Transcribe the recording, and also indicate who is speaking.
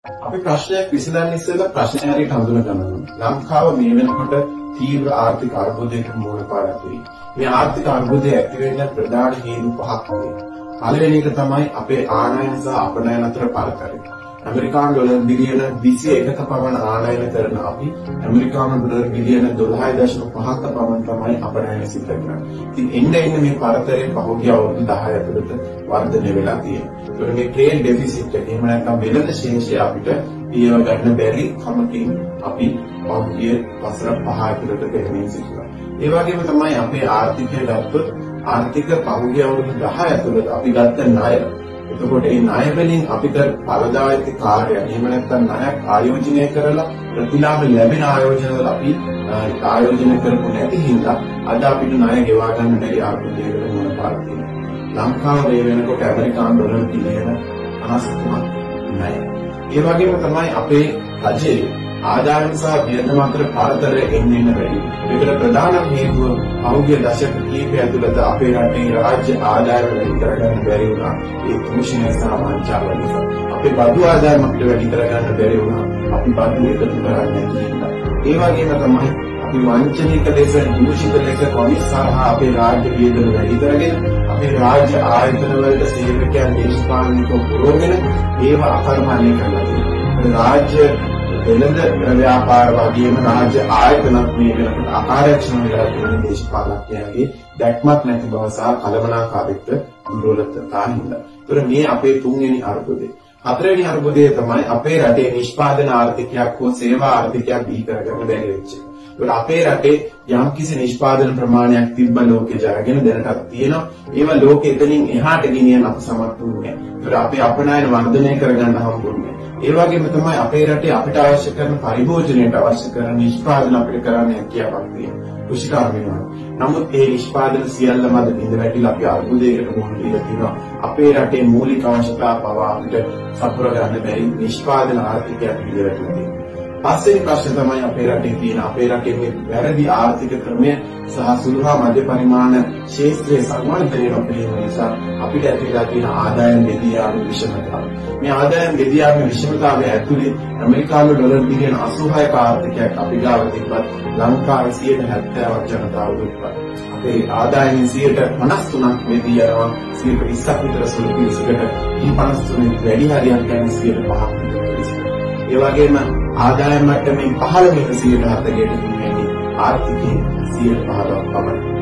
Speaker 1: අපි ප්‍රශ්නයක් විසඳන්න ඉස්සෙල්ලා ප්‍රශ්නය හරියට හඳුනා ගන්න ඕනේ. ලංකාව මේ වෙනකොට තීව්‍ර ආර්ථික අර්බුදයකට මුහුණ පාලා තියෙනවා. මේ ආර්ථික අර්බුදය ඇති වෙන්න ප්‍රධාන හේතු පහක් තියෙනවා. පළවෙනි එක තමයි අපේ ආනයන සහ අපනයන අතර පරතරය. ඇමරිකානු ඩොලර් බිලියන 21ක පමණ ආනයන කරන අපි ඇමරිකානු ඩොලර් බිලියන 12.5ක පමණ තමයි අපනයන සිදු කරන්නේ. ඉතින් එන්න මේ පරතරය පහුගිය අවුරුදු 10 ඇතුළත වර්ධනය වෙලා තියෙනවා. ඒකට මේ ට්‍රේඩ් ඩෙෆිසිට් එක එහෙම නැත්නම් වෙළඳ ශේෂය අපිට පියව ගන්න බැරි කමකින් අපි පහුගිය වසර 5 ඇතුළත පෙරමින් සිටිනවා. ඒ වගේම තමයි අපේ ආර්ථිකය ගත්තොත් ආර්ථික පහුගිය අවුරුදු 10 ඇතුළත අපි ගත්ත ණය. එතකොට මේ ණය වලින් අපිට ඵලදායක කාර්යය එහෙම නැත්නම් ණයක් ආයෝජනය කරලා ප්‍රතිලාභ ලැබෙන ආයෝජනවල අපි ආයෝජනය කරපු නැති හින්දා අද අපිට ණය ගෙවා ගන්න බැරි ආර්ථිකයකට මුහුණ පාලා තියෙනවා. ලංකාව මේ වෙනකොට ඇමරිකානු ඩොලර් බිලියන 53ක් ණය. ඒ වගේම තමයි අපේ රජයේ ආදායම් සහ වියදම අතර පරතරය එන්න වැඩි. ඒකට ප්‍රධාන හේතුව පහුගිය දශක කිහිපය ඇතුළත අපේ රටේ රාජ්‍ය ආදායම වැඩි කරගන්න බැරි වුණා. ඒ තුෂ්ණය සහ වංචාව නිසා. අපේ බදු ආදායම අපිට වැඩි කරගන්න බැරි වුණා. අපි බදු එකතු කරන්නේ නැහැ. ඒ වගේම තමයි අපි වංචනික ලෙස දූෂිත ලෙස කොමිස් සහ අපේ රාජ්‍ය වියදම වැඩි කරගෙන අපේ රාජ්‍ය ආයතන වලට සේවකයන් දේශපාලනිකව පුරවගෙන ඒව අකර්මණය කරලා තියෙනවා. රාජ්‍ය වෙළඳ ව්‍යාපාර වගේම රාජ්‍ය ආයතනත් මේ වෙනකොට අකාර්යක්ෂම වෙලා තියෙන දේශපාලකයන්ගේ දැක්මක් නැති බව සහ කලබලකාරීත්වය දුර්වලතා හින්දා. ඒතර මේ අපේ තුන්වෙනි අර්බුදය. හතරවෙනි අර්බුදය තමයි අපේ රටේ නිෂ්පාදන ආර්ථිකයක් හෝ සේවා ආර්ථිකයක් බිහි කරගන්න බැරි වෙච්ච එක. ඒතර අපේ රටේ යම්කිසි නිෂ්පාදන ප්‍රමාණයක් තිබ්බ ලෝකේ ජරගෙන දැනටත් තියෙනවා. ඒවා ලෝකෙ එතනින් එහාට ගෙනියන්න අප සමත් වුණේ නැහැ. ඒතර අපේ අපනයන වර්ධනය කරගන්න හම්බුනේ. ඒ වගේම තමයි අපේ රටේ අපිට අවශ්‍ය කරන පරිභෝජනයට අවශ්‍ය කරන නිෂ්පාදන අපිට කරන්න හැකියාවක් තියෙනවා. කෘෂිකාර්ම වෙනවා. නමුත් ඒ නිෂ්පාදන සියල්ලම අද බිඳ වැටිලා අපි අර්බුදයකට මුහුණ දීලා තියෙනවා. අපේ රටේ මූලික අවශ්‍යතා පවා අපිට සපුර ගන්න බැරි නිෂ්පාදන ආර්ථිකයක් බිඳ වැටුණා තියෙනවා. පස්වෙනි ප්‍රශ්නේ තමයි අපේ රටේ තියෙන අපේ රටේ මේ වැරදි ආර්ථික ක්‍රමය සහ සුළු හා මධ්‍ය පරිමාණ ක්ෂේත්‍රයේ සංවර්ධනය නොකිරීම නිසා අපිට ඇතිවලා තියෙන ආදායම් බෙදී යාම විෂමතාව. මේ ආදායම් බෙදී යාම විෂමතාවය ඇතුලේ ඇමරිකානු ඩොලර් බිලියන 86ක ආර්ථිකයක් අපි ගාව තිබ්බත් ලංකාවේ 70%ක් ජනතාව දුප්පත්. අපේ ආදායමින් 53%ක් බෙදී යනවා 20%ක් විතර සුළු පිළිසකට. මේ 53% වැඩි හරියක් කියන්නේ 5%ක් විතර. ඒ වගේම ආදායම් මට්ටමින් 15% 40කට දුන්නේ ආර්ථිකයේ 15%ක් පමණයි.